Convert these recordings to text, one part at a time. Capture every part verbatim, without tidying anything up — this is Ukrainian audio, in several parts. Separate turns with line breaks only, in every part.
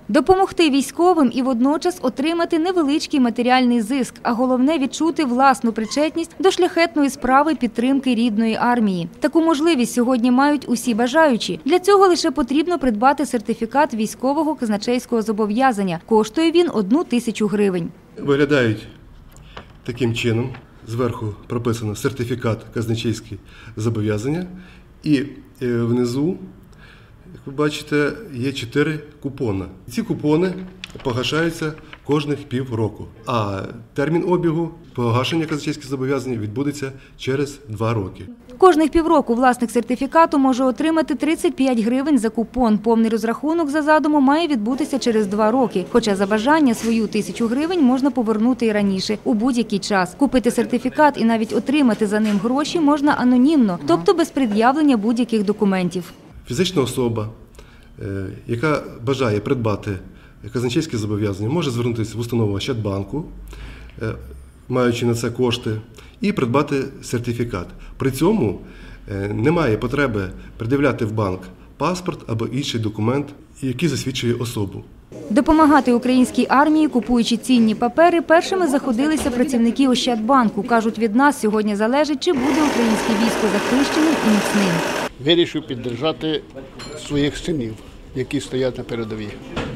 Допомогти військовим і водночас отримати невеличкий матеріальний зиск, а головне – відчути власну причетність до шляхетної справи підтримки рідної армії. Таку можливість сьогодні мають усі бажаючі. Для цього лише потрібно придбати сертифікат військового казначейського зобов'язання. Коштує він одну тисячу гривень.
Виглядають таким чином. Зверху прописано сертифікат казначейське зобов'язання і внизу, як ви бачите, є чотири купони. Ці купони погашаються кожних півроку, а термін обігу погашення казначейських зобов'язань відбудеться через два роки.
Кожних півроку власник сертифікату може отримати тридцять п'ять гривень за купон. Повний розрахунок за задумом має відбутися через два роки. Хоча за бажання свою тисячу гривень можна повернути і раніше, у будь-який час. Купити сертифікат і навіть отримати за ним гроші можна анонімно, тобто без пред'явлення будь-яких документів.
Фізична особа, яка бажає придбати казначейське зобов'язання, може звернутися в установу Ощадбанку, маючи на це кошти, і придбати сертифікат. При цьому немає потреби пред'являти в банк паспорт або інший документ, який засвідчує особу.
Допомагати українській армії, купуючи цінні папери, першими заходилися працівники Ощадбанку. Кажуть, від нас сьогодні залежить, чи буде українське військо захищеним і міцним.
Вирішив підтримати своїх синів, які стоять на передовій,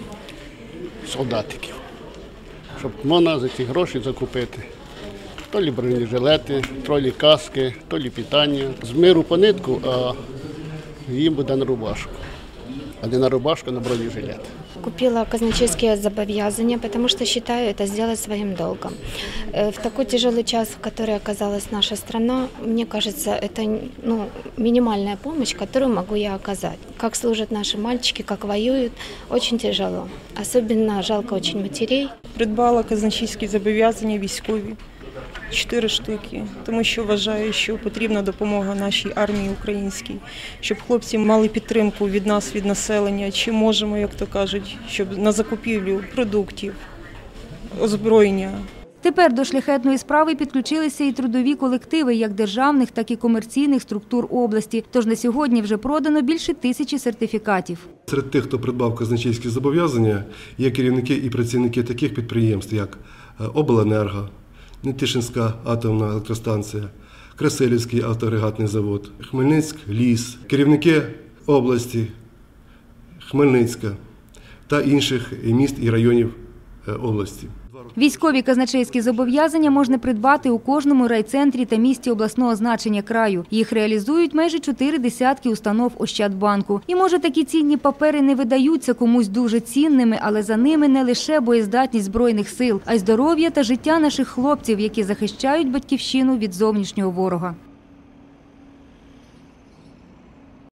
солдатиків, щоб можна за ці гроші закупити. То лі бронежилети, то лі каски, то лі питання. З миру по нитку, а їм буде на рубашку. А не на рубашку, а на бронежилет.
Купила казначейские зобовязания, потому что считаю это сделать своим долгом. В такой тяжелый час, в который оказалась наша страна, мне кажется, это ну, минимальная помощь, которую могу я оказать. Как служат наши мальчики, как воюют, очень тяжело. Особенно жалко очень матерей.
Придбала казначейські зобов'язання військові. Чотири штуки, тому що вважаю, що потрібна допомога нашій армії українській, щоб хлопці мали підтримку від нас, від населення, чи можемо, як то кажуть, щоб на закупівлю продуктів, озброєння.
Тепер до шляхетної справи підключилися і трудові колективи як державних, так і комерційних структур області. Тож на сьогодні вже продано більше тисячі сертифікатів.
Серед тих, хто придбав казначейські зобов'язання, є керівники і працівники таких підприємств, як Обленерго, Нетішинська атомна електростанція, Красилівський автоагрегатний завод, Хмельницьк-ліс, керівники області, Хмельницька та інших міст і районів області.
Військові казначейські зобов'язання можна придбати у кожному райцентрі та місті обласного значення краю. Їх реалізують майже чотири десятки установ Ощадбанку. І може такі цінні папери не видаються комусь дуже цінними, але за ними не лише боєздатність Збройних сил, а й здоров'я та життя наших хлопців, які захищають батьківщину від зовнішнього ворога.